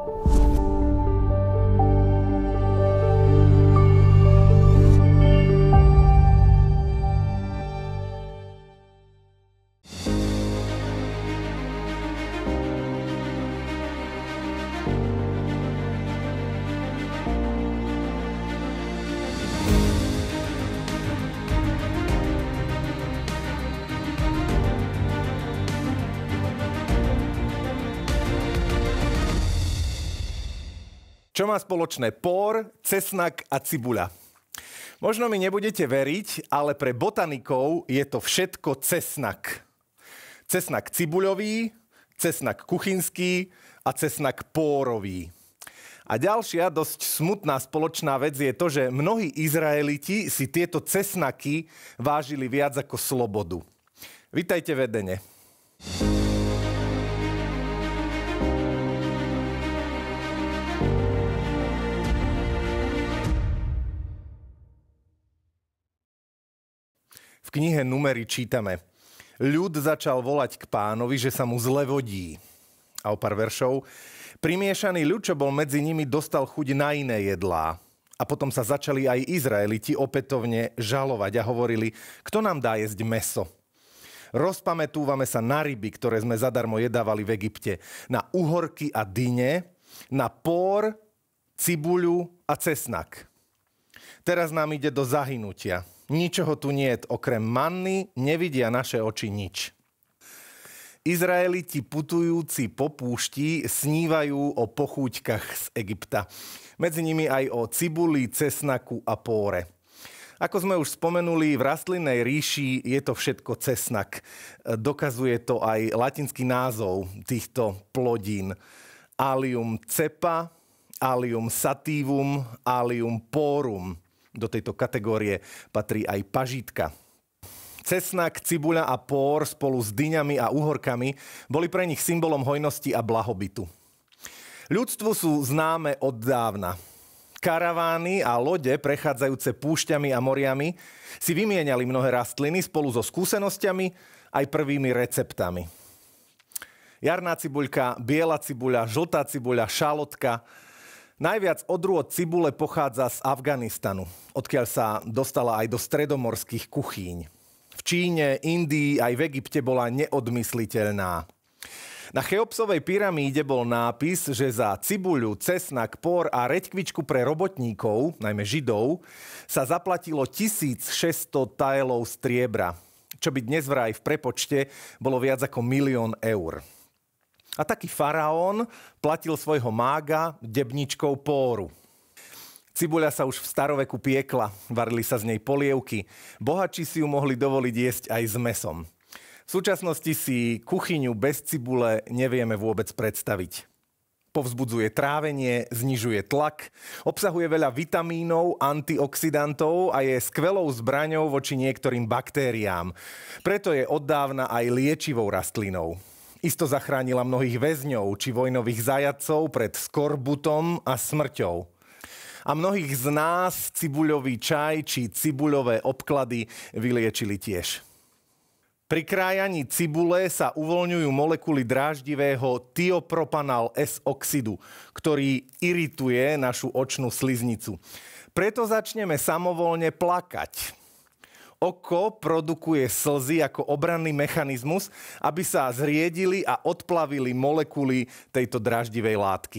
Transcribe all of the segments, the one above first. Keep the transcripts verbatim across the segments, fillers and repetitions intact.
Čo má spoločné pór, cesnak a cibuľa? Možno mi nebudete veriť, ale pre botanikov je to všetko cesnak. Cesnak cibuľový, cesnak kuchynský a cesnak pórový. A ďalšia dosť smutná spoločná vec je to, že mnohí Izraeliti si tieto cesnaky vážili viac ako slobodu. Vitajte v Edene. V knihe Númery čítame: ľud začal volať k Pánovi, že sa mu zle vodí. A o pár veršov: primiešaný ľud, čo bol medzi nimi, dostal chuť na iné jedlá. A potom sa začali aj Izraeliti opätovne žalovať a hovorili: kto nám dá jesť mäso? Rozpamätúvame sa na ryby, ktoré sme zadarmo jedávali v Egypte, na uhorky a dyne, na pór, cibuľu a cesnak. Teraz nám ide do zahynutia. Ničoho tu niet, okrem manny, nevidia naše oči nič. Izraeliti putujúci po púšti snívajú o pochúťkach z Egypta. Medzi nimi aj o cibuli, cesnaku a póre. Ako sme už spomenuli, v rastlinnej ríši je to všetko cesnak. Dokazuje to aj latinský názov týchto plodín. Allium cepa, Allium sativum, Allium porum. Do tejto kategórie patrí aj pažítka. Cesnak, cibuľa a pór spolu s dyňami a uhorkami boli pre nich symbolom hojnosti a blahobytu. Ľudstvu sú známe od dávna. Karavány a lode prechádzajúce púšťami a moriami si vymieniali mnohé rastliny spolu so skúsenosťami aj prvými receptami. Jarná cibuľka, biela cibuľa, žltá cibuľa, šalotka. Najviac odrôd cibule pochádza z Afganistanu, odkiaľ sa dostala aj do stredomorských kuchýň. V Číne, Indii aj v Egypte bola neodmysliteľná. Na Cheopsovej pyramíde bol nápis, že za cibuľu, cesnak, pór a reďkvičku pre robotníkov, najmä Židov, sa zaplatilo tisícšesťsto taelov striebra, čo by dnes vraj v prepočte bolo viac ako milión eur. A taký faraón platil svojho mága debničkou póru. Cibuľa sa už v staroveku piekla, varili sa z nej polievky. Bohatší si ju mohli dovoliť jesť aj s mäsom. V súčasnosti si kuchyňu bez cibule nevieme vôbec predstaviť. Povzbudzuje trávenie, znižuje tlak, obsahuje veľa vitamínov, antioxidantov a je skvelou zbraňou voči niektorým baktériám. Preto je od dávna aj liečivou rastlinou. Isto zachránila mnohých väzňov či vojnových zajatcov pred skorbutom a smrťou. A mnohých z nás cibuľový čaj či cibuľové obklady vyliečili tiež. Pri krájaní cibule sa uvoľňujú molekuly dráždivého tiopropanal S-oxidu, ktorý irituje našu očnú sliznicu. Preto začneme samovolne plakať. Oko produkuje slzy ako obranný mechanizmus, aby sa zriedili a odplavili molekuly tejto dráždivej látky.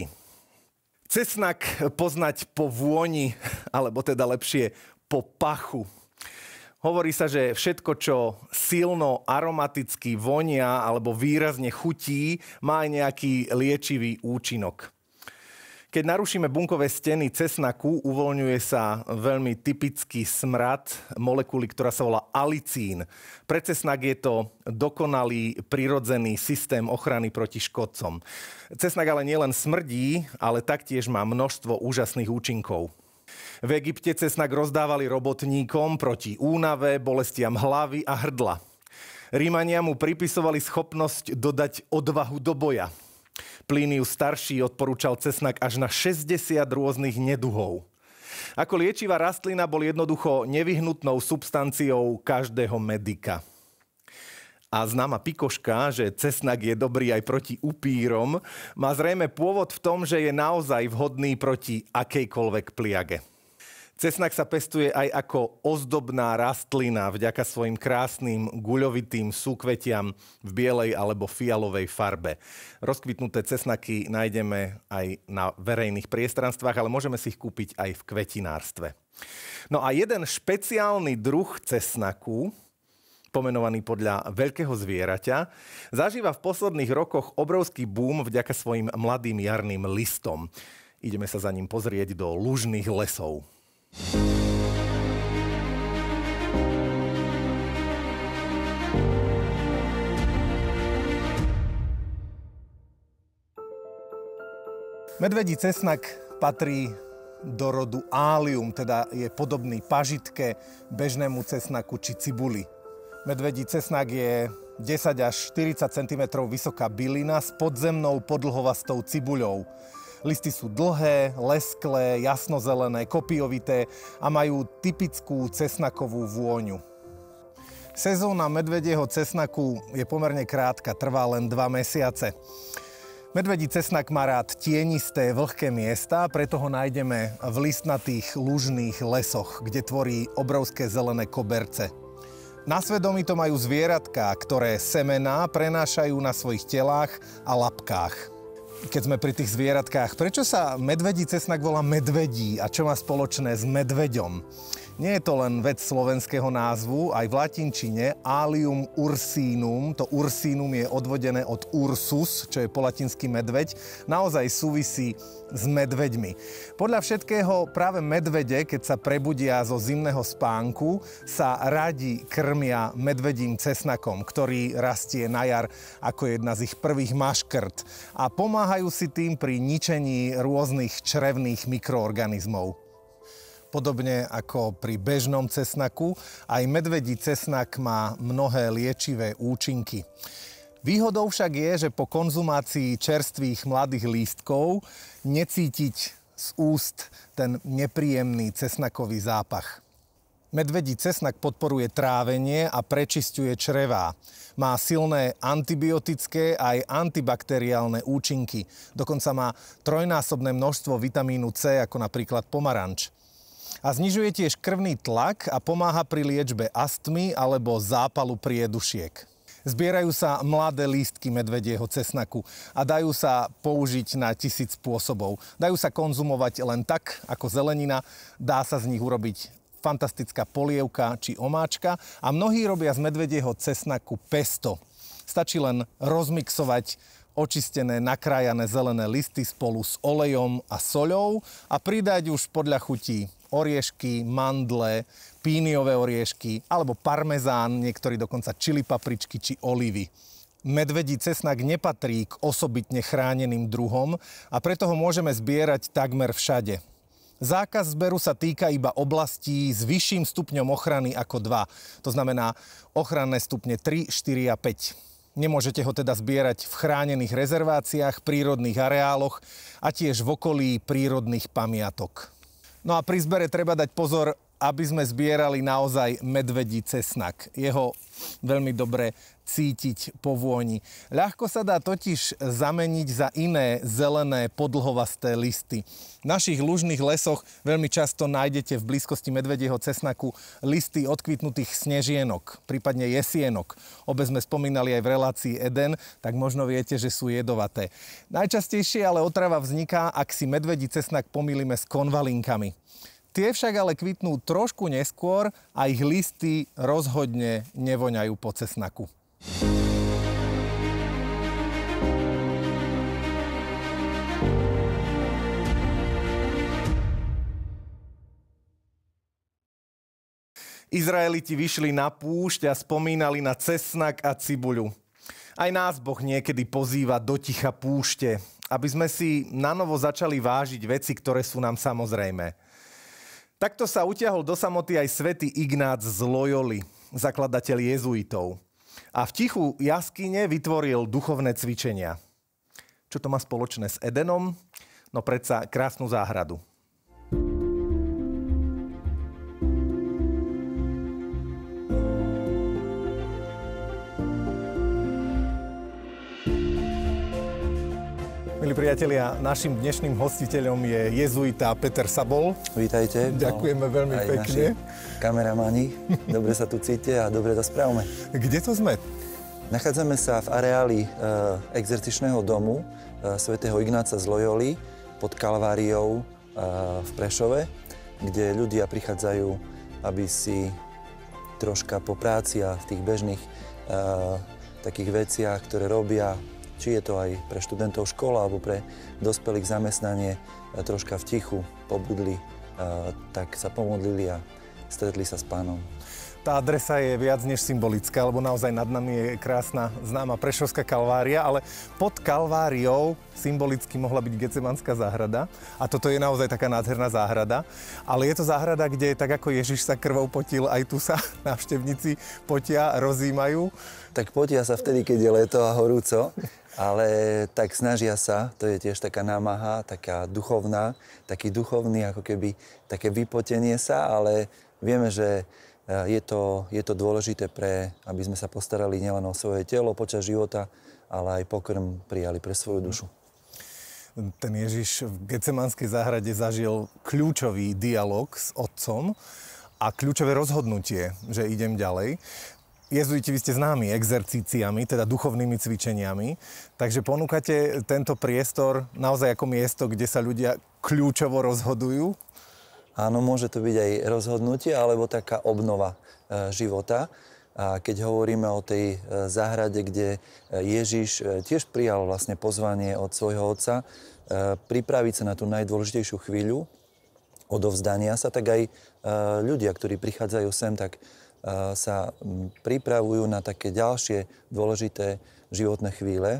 Cesnak poznať po vôni, alebo teda lepšie po pachu. Hovorí sa, že všetko, čo silno aromaticky vonia alebo výrazne chutí, má aj nejaký liečivý účinok. Keď narušíme bunkové steny cesnaku, uvoľňuje sa veľmi typický smrad molekuly, ktorá sa volá alicín. Pre cesnak je to dokonalý prirodzený systém ochrany proti škodcom. Cesnak ale nielen smrdí, ale taktiež má množstvo úžasných účinkov. V Egypte cesnak rozdávali robotníkom proti únave, bolestiam hlavy a hrdla. Rímania mu pripisovali schopnosť dodať odvahu do boja. Plínius starší odporúčal cesnak až na šesťdesiat rôznych neduhov. Ako liečivá rastlina bol jednoducho nevyhnutnou substanciou každého medika. A známa pikoška, že cesnak je dobrý aj proti upírom, má zrejme pôvod v tom, že je naozaj vhodný proti akejkoľvek pliage. Cesnak sa pestuje aj ako ozdobná rastlina vďaka svojim krásnym guľovitým súkvetiam v bielej alebo fialovej farbe. Rozkvitnuté cesnaky nájdeme aj na verejných priestranstvách, ale môžeme si ich kúpiť aj v kvetinárstve. No a jeden špeciálny druh cesnaku, pomenovaný podľa veľkého zvieraťa, zažíva v posledných rokoch obrovský boom vďaka svojim mladým jarným listom. Ideme sa za ním pozrieť do lužných lesov. Medvedí cesnak patrí do rodu Allium, teda je podobný pažitke, bežnému cesnaku či cibuli. Medvedí cesnak je desať až štyridsať centimetrov vysoká bylina s podzemnou podlhovastou cibuľou. Listy sú dlhé, lesklé, jasnozelené, kopiovité a majú typickú cesnakovú vôňu. Sezóna medvedieho cesnaku je pomerne krátka, trvá len dva mesiace. Medvedí cesnak má rád tienisté, vlhké miesta, preto ho nájdeme v listnatých lužných lesoch, kde tvorí obrovské zelené koberce. Na svedomí to majú zvieratka, ktoré semená prenášajú na svojich telách a labkách. Keď sme pri tých zvieratkách, prečo sa medvedí cesnak volá medvedí a čo má spoločné s medveďom? Nie je to len vec slovenského názvu, aj v latinčine Allium ursinum, to ursinum je odvodené od ursus, čo je po latinsky medveď, naozaj súvisí s medveďmi. Podľa všetkého práve medvede, keď sa prebudia zo zimného spánku, sa radi krmia medvedím cesnakom, ktorý rastie na jar ako jedna z ich prvých maškrt a pomáhajú si tým pri ničení rôznych črevných mikroorganizmov. Podobne ako pri bežnom cesnaku, aj medvedí cesnak má mnohé liečivé účinky. Výhodou však je, že po konzumácii čerstvých mladých lístkov necítiť z úst ten nepríjemný cesnakový zápach. Medvedí cesnak podporuje trávenie a prečisťuje črevá. Má silné antibiotické aj antibakteriálne účinky. Dokonca má trojnásobné množstvo vitamínu C, ako napríklad pomaranč. A znižuje tiež krvný tlak a pomáha pri liečbe astmy alebo zápalu priedušiek. Zbierajú sa mladé lístky medvedieho cesnaku a dajú sa použiť na tisíc spôsobov. Dajú sa konzumovať len tak, ako zelenina, dá sa z nich urobiť fantastická polievka či omáčka a mnohí robia z medvedieho cesnaku pesto. Stačí len rozmixovať očistené, nakrájané zelené listy spolu s olejom a soľou a pridať už podľa chutí oriešky, mandle, píniové oriešky alebo parmezán, niektorí dokonca čili papričky či olivy. Medvedí cesnak nepatrí k osobitne chráneným druhom a preto ho môžeme zbierať takmer všade. Zákaz zberu sa týka iba oblastí s vyšším stupňom ochrany ako dva. To znamená ochranné stupne tri, štyri a päť. Nemôžete ho teda zbierať v chránených rezerváciách, prírodných areáloch a tiež v okolí prírodných pamiatok. No a pri zbere treba dať pozor, aby sme zbierali naozaj medvedí cesnak. Jeho veľmi dobre cítiť po vôni. Ľahko sa dá totiž zameniť za iné zelené podlhovasté listy. V našich lužných lesoch veľmi často nájdete v blízkosti medvedieho cesnaku listy odkvitnutých snežienok, prípadne jesienok. Obe sme spomínali aj v relácii Eden, tak možno viete, že sú jedovaté. Najčastejšie ale otrava vzniká, ak si medvedí cesnak pomýlime s konvalinkami. Tie však ale kvitnú trošku neskôr a ich listy rozhodne nevoňajú po cesnaku. Izraeliti vyšli na púšť a spomínali na cesnak a cibuľu. Aj nás Boh niekedy pozýva do ticha púšte, aby sme si nanovo začali vážiť veci, ktoré sú nám samozrejmé. Takto sa utiahol do samoty aj svätý Ignác z Loyoli, zakladateľ jezuitov. A v tichu jaskyne vytvoril duchovné cvičenia. Čo to má spoločné s Edenom? No predsa krásnu záhradu. priatelia, našim dnešným hostiteľom je jezuita Peter Sabol. Vítajte. Ďakujeme no, veľmi aj pekne. Kameramani, dobre sa tu cíte a dobre to správame. Kde to sme? Nachádzame sa v areáli e, exercičného domu e, svätého Ignáca z Loyoli pod Kalváriou e, v Prešove, kde ľudia prichádzajú, aby si troška po práci a v tých bežných e, takých veciach, ktoré robia, či je to aj pre študentov škola alebo pre dospelých zamestnanie, troška v tichu pobudli, tak sa pomodlili a stretli sa s Pánom. Tá adresa je viac než symbolická, lebo naozaj nad nami je krásna známa Prešovská Kalvária, ale pod Kalváriou symbolicky mohla byť Getsemanská záhrada. A toto je naozaj taká nádherná záhrada. Ale je to záhrada, kde tak ako Ježiš sa krvou potil, aj tu sa návštevníci potia, rozímajú. Tak potia sa vtedy, keď je leto a horúco, ale tak snažia sa, to je tiež taká námaha, taká duchovná, taký duchovný, ako keby také vypotenie sa, ale vieme, že je to, je to dôležité pre, aby sme sa postarali nielen o svoje telo počas života, ale aj pokrm prijali pre svoju dušu. Ten Ježiš v Getsemanskej záhrade zažil kľúčový dialog s otcom a kľúčové rozhodnutie, že idem ďalej. Jezuiti, vy ste známi exercíciami, teda duchovnými cvičeniami, takže ponúkate tento priestor naozaj ako miesto, kde sa ľudia kľúčovo rozhodujú? Áno, môže to byť aj rozhodnutie, alebo taká obnova e, života. A keď hovoríme o tej e, záhrade, kde Ježiš e, tiež prijal vlastne pozvanie od svojho otca, e, pripraviť sa na tú najdôležitejšiu chvíľu odovzdania sa, tak aj e, ľudia, ktorí prichádzajú sem, tak sa pripravujú na také ďalšie dôležité životné chvíle.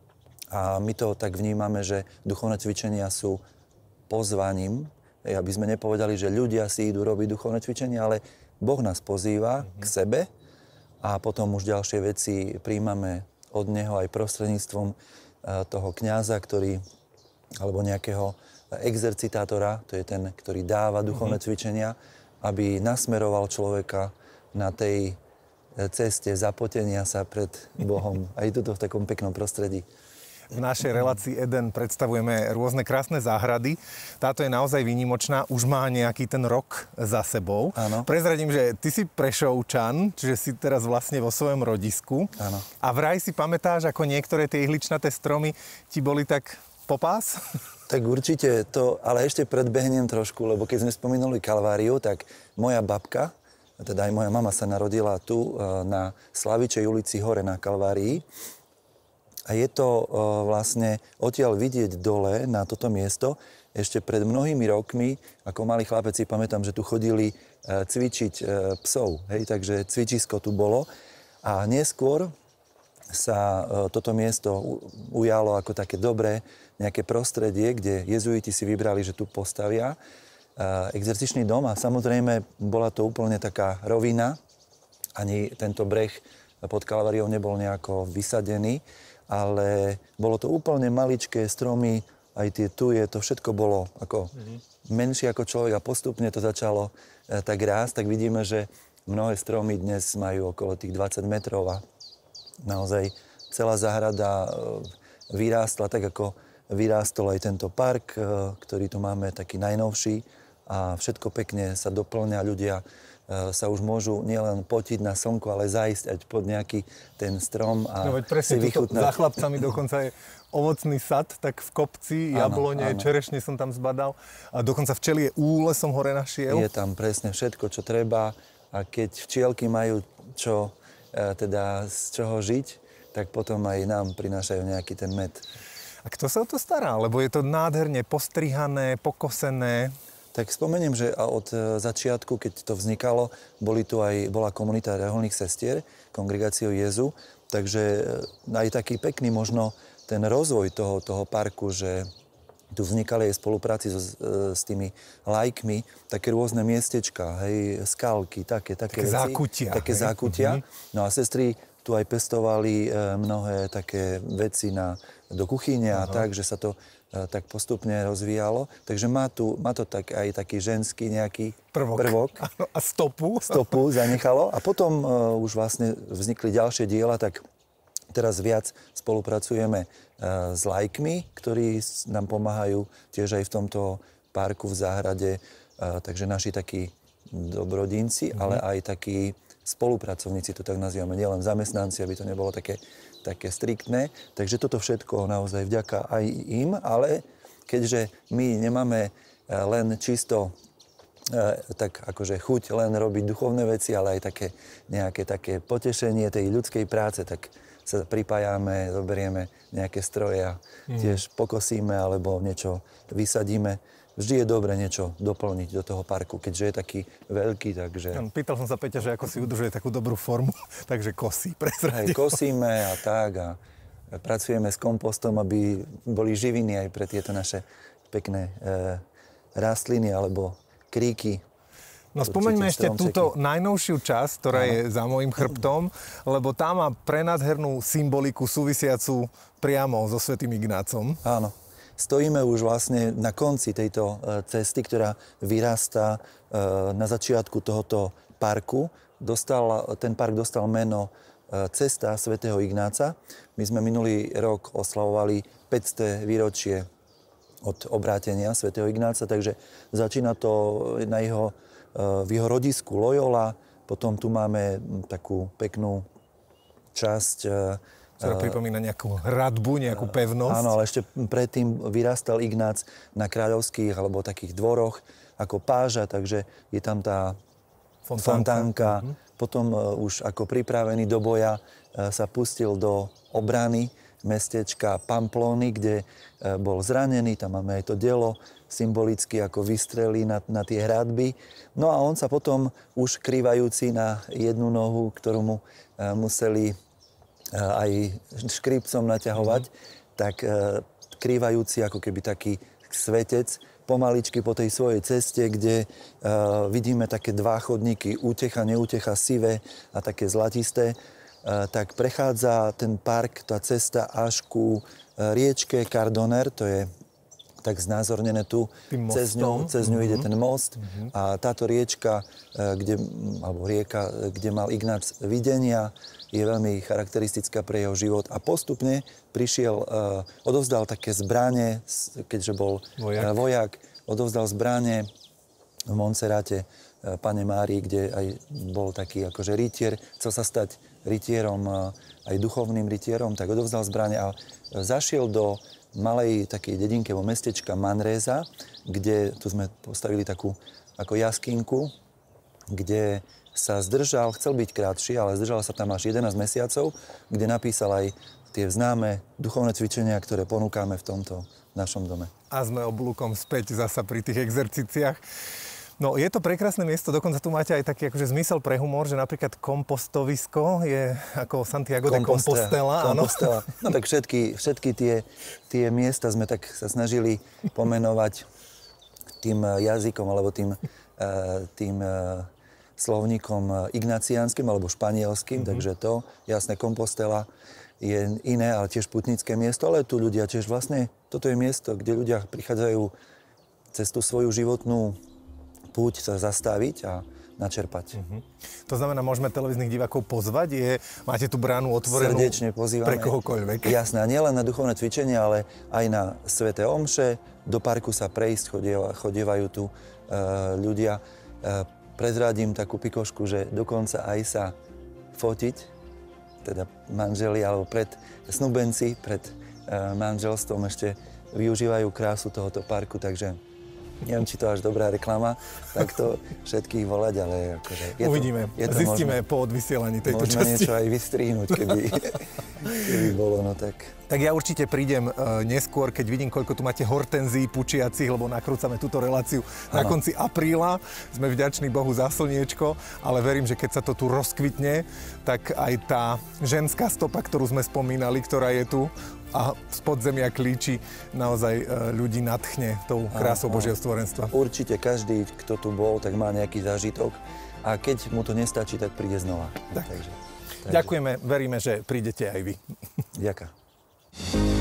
A my to tak vnímame, že duchovné cvičenia sú pozvaním, aby sme nepovedali, že ľudia si idú robiť duchovné cvičenia, ale Boh nás pozýva mm-hmm. k sebe a potom už ďalšie veci príjmame od Neho aj prostredníctvom toho kňaza, ktorý, alebo nejakého exercitátora, to je ten, ktorý dáva duchovné mm-hmm. cvičenia, aby nasmeroval človeka na tej ceste zapotenia sa pred Bohom. Aj tuto v takom peknom prostredí. V našej relácii Eden predstavujeme rôzne krásne záhrady. Táto je naozaj výnimočná, už má nejaký ten rok za sebou. Áno. Prezradím, že ty si Prešovčan, čiže si teraz vlastne vo svojom rodisku. Áno. A vraj si pamätáš, ako niektoré tie ihličnaté stromy ti boli tak popás? Tak určite to, ale ešte predbehnem trošku, lebo keď sme spomínali Kalváriu, tak moja babka, teda aj moja mama sa narodila tu na Slavičej ulici hore na Kalvárii. A je to vlastne odtiaľ vidieť dole na toto miesto. Ešte pred mnohými rokmi, ako malý chlapec si pamätám, že tu chodili cvičiť psov. Hej, takže cvičisko tu bolo. A neskôr sa toto miesto ujalo ako také dobré nejaké prostredie, kde jezuiti si vybrali, že tu postavia exercičný dom a samozrejme bola to úplne taká rovina. Ani tento breh pod Kalváriou nebol nejako vysadený, ale bolo to úplne maličké stromy, aj tie tuje, to všetko bolo ako mm-hmm. menšie ako človek a postupne to začalo e, tak rásť, tak vidíme, že mnohé stromy dnes majú okolo tých dvadsať metrov a naozaj celá záhrada e, vyrástla tak, ako vyrástol aj tento park, e, ktorý tu máme taký najnovší. A všetko pekne sa doplňa, ľudia e, sa už môžu nielen potiť na slnku, ale zájsť aj pod nejaký ten strom a no veď presne, si vychutnať. Za chlapcami dokonca je ovocný sad, tak v kopci, jablone, čerešne som tam zbadal. A dokonca včelie úle som hore našiel. Je tam presne všetko, čo treba. A keď včielky majú čo, e, teda z čoho žiť, tak potom aj nám prinášajú nejaký ten med. A kto sa o to stará? Lebo je to nádherne postrihané, pokosené. Tak spomeniem, že od začiatku, keď to vznikalo, boli tu aj, bola komunita reholných sestier, kongregáciou Jezu, takže aj taký pekný možno ten rozvoj toho, toho parku, že tu vznikali aj spolupráci so, s tými lajkmi, také rôzne miestečka, hej, skalky, také, také, také veci. Zákutia. Také hej. zákutia. Mm-hmm. No a sestry tu aj pestovali mnohé také veci na, do kuchyne a tak, že sa to tak postupne rozvíjalo. Takže má, tu, má to tak, aj taký ženský nejaký prvok. prvok. A stopu. Stopu zanechalo. A potom uh, už vlastne vznikli ďalšie diela, tak Teraz viac spolupracujeme s laikmi, ktorí nám pomáhajú tiež aj v tomto parku v záhrade. Takže naši takí dobrodinci, mm-hmm. ale aj takí spolupracovníci, to tak nazývame, nielen zamestnanci, aby to nebolo také, také striktné. Takže toto všetko naozaj vďaka aj im, ale keďže my nemáme len čisto tak akože chuť len robiť duchovné veci, ale aj také nejaké také potešenie tej ľudskej práce, tak sa pripájame, zoberieme nejaké stroje a mm. tiež pokosíme alebo niečo vysadíme. Vždy je dobre niečo doplniť do toho parku, keďže je taký veľký, takže... Pýtal som sa Peťa, že ako si udržuje takú dobrú formu, takže kosí, prezradil. Aj kosíme a tak a pracujeme s kompostom, aby boli živiny aj pre tieto naše pekné e, rastliny alebo kríky. No spomeňme ešte stromčeky. Túto najnovšiu časť, ktorá Áno. je za môjim chrbtom, lebo tá má prenádhernú symboliku súvisiacu priamo so svätým Ignácom. Áno. Stojíme už vlastne na konci tejto cesty, ktorá vyrastá na začiatku tohoto parku. Dostal, ten park dostal meno Cesta svätého Ignáca. My sme minulý rok oslavovali päťsté výročie od obrátenia svätého Ignáca, takže začína to na jeho, v jeho rodisku Loyola, potom tu máme takú peknú časť, ktorá pripomína nejakú hradbu, nejakú pevnosť. Áno, ale ešte predtým vyrastal Ignác na kráľovských alebo takých dvoroch ako páža, takže je tam tá fontánka. fontánka. Mhm. Potom už ako pripravený do boja sa pustil do obrany mestečka Pamplóny, kde bol zranený, tam máme aj to dielo, symbolicky ako vystrelí na, na tie hradby. No a on sa potom už krývajúci na jednu nohu, ktorú mu museli aj škripcom naťahovať, mm-hmm. tak krývajúci ako keby taký svetec pomaličky po tej svojej ceste, kde uh, vidíme také dva chodníky, útecha, neútecha, sivé a také zlatisté, uh, tak prechádza ten park, tá cesta až ku uh, riečke Cardoner, to je tak znázornené tu, cez ňu, cez ňu mm-hmm. ide ten most mm-hmm. a táto riečka, uh, kde, alebo rieka, kde mal Ignác videnia, je veľmi charakteristická pre jeho život a postupne prišiel, uh, odovzdal také zbrane, keďže bol vojak, uh, vojak odovzdal zbrane v Montserrate uh, Pane Márii, kde aj bol taký akože rytier, chcel sa stať rytierom, uh, aj duchovným rytierom, tak odovzdal zbrane a zašiel do malej takej dedinke vo mestečka Manresa, kde tu sme postavili takú ako jaskynku, kde sa zdržal, chcel byť krátší, ale zdržal sa tam až jedenásť mesiacov, kde napísal aj tie známe duchovné cvičenia, ktoré ponúkame v tomto našom dome. A sme oblúkom späť zasa pri tých exercíciách. No, je to prekrásne miesto, dokonca tu máte aj taký akože zmysel pre humor, že napríklad kompostovisko je ako Santiago de Compostela. Compostela. No tak všetky, všetky tie, tie miesta sme tak sa snažili pomenovať tým jazykom, alebo tým, tým slovníkom ignaciánskym alebo španielským, mm-hmm. takže to, jasné, Compostela je iné, ale tiež putnické miesto, ale tu ľudia tiež vlastne, toto je miesto, kde ľudia prichádzajú cez tú svoju životnú púť sa zastaviť a načerpať. Mm-hmm. To znamená, môžeme televíznych divákov pozvať? Je, máte tú bránu otvorenú? Srdečne pozývame. Pre kohokoľvek? Jasné, a nielen na duchovné cvičenie, ale aj na sväté omše. Do parku sa prejsť, chodieva, chodievajú tu uh, ľudia. Uh, Prezradím takú pikošku, že dokonca aj sa fotiť, teda manželi alebo pred snúbenci, pred uh, manželstvom ešte využívajú krásu tohoto parku, takže neviem, či to až dobrá reklama, tak to všetkých volať, ale akože... Je Uvidíme, to, je to zistíme možno, po odvysielaní tejto možno časti. Možno niečo aj vystrihnúť, keby, keby bolo, no tak... Tak ja určite prídem uh, neskôr, keď vidím, koľko tu máte hortenzií pučiacich, lebo nakrúcame túto reláciu ano. Na konci apríla. Sme vďační Bohu za slniečko, ale verím, že keď sa to tu rozkvitne, tak aj tá ženská stopa, ktorú sme spomínali, ktorá je tu a z podzemia klíči, naozaj uh, ľudí nadchne tou krásou ano, Božieho stvorenstva. Určite každý, kto tu bol, tak má nejaký zážitok a keď mu to nestačí, tak príde znova. Tak. Takže, takže... Ďakujeme, veríme, že prídete aj vy. Ďakujem.